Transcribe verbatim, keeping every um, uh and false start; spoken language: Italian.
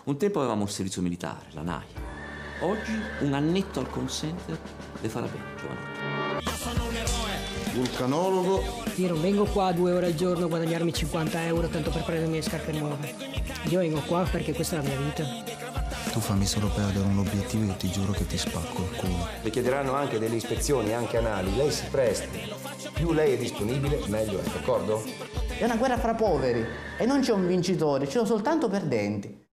Un tempo avevamo un servizio militare, la N A I. Oggi un annetto al call center le farà bene, giovanotto. Io sono un eroe. Vulcanologo. Io non vengo qua due ore al giorno a guadagnarmi cinquanta euro tanto per prendermi le scarpe nuove. Io vengo qua perché questa è la mia vita. Tu fammi solo perdere un obiettivo e io ti giuro che ti spacco il culo. Le chiederanno anche delle ispezioni, anche anali. Lei si presta. Più lei è disponibile, meglio è, d'accordo? È una guerra fra poveri e non c'è un vincitore, ci sono soltanto perdenti.